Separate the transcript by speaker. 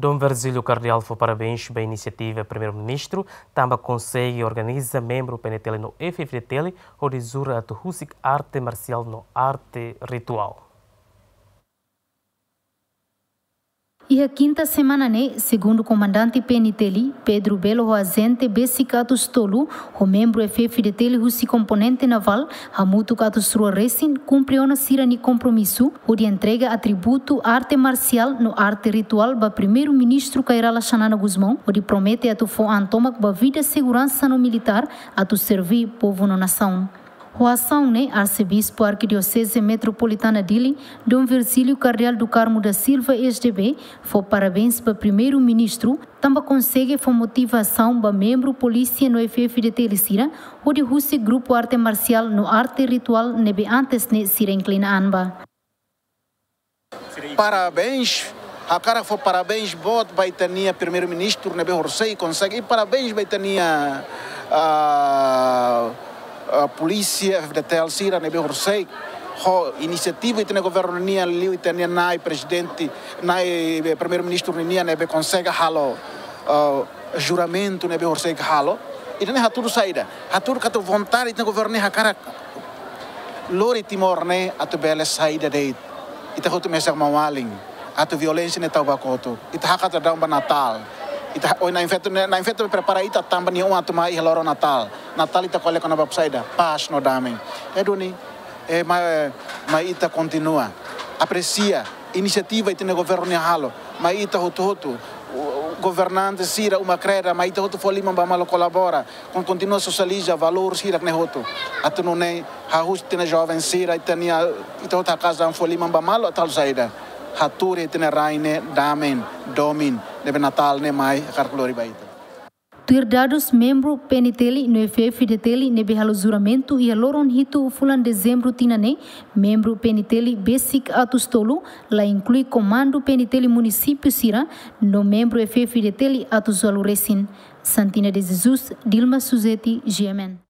Speaker 1: Dom Virgílio Cardial foi parabéns pela iniciativa Primeiro-Ministro, também consegue e organiza membro PNTL no FFDTL, onde zura a Tuhusik arte marcial no arte ritual.
Speaker 2: E a quinta semana, segundo o comandante PNTL, Pedro Belo Roazente, Bessicato Stolu, o membro FFDTL, o componente naval, Hamutu Catusrua Racing, cumpriu na Sirani compromisso, onde entrega atributo arte marcial no arte ritual para primeiro-ministro Kairala Xanana Guzmão, onde promete a tu for antomac para vida segurança no militar, a tu servir povo na nação. O ação, arcebispo arquidiocese metropolitana Dili, Dom Virgílio Cardial do Carmo da Silva, SDB, foi parabéns para primeiro-ministro, também consegue foi motivação para membro polícia no FFDT Sira, onde o grupo arte marcial no arte ritual nebe antes Sira inclina anba.
Speaker 3: Parabéns. A cara foi parabéns, bot baitania primeiro-ministro nebe Horsei consegue e parabéns baitania a polícia FDTL Sira nebe Horsei iniciativa e tem governo nia liu e tem nai presidente nai primeiro-ministro nia nebe consegue halo juramento nebe Horsei halo e tem haturu saída haturu kato vontade e tem governo nia cara lori timor atu bela saída deit e tem hotu mesak mawaling atu violência ne tabacoto e tem hakata damba Natal ita oi na infeto prepara ita tamba ni atu mai heloro Natal ita colhe com a saída paz no damem edoni mas ita continua aprecia iniciativa e tem governo ni halo mas ita hotu governante sira uma creda mas ita hotu folima ba malo colabora com continua socializa valor sira ne hotu atu no ne hahus tem jovem sira ita hotu casa folima ba malo tal saída haturi tem raine damen domin deve Natal ne mai carcolori baita.
Speaker 2: Dados membro PNTL no FFDTL nebe halo juramento e aloron hito fulan dezembro tinane membro PNTL basic atustolu la inclui comando PNTL município Sira no membro FFDTL atuzalu resin Santina de Jesus Dilma Suzeti GMN.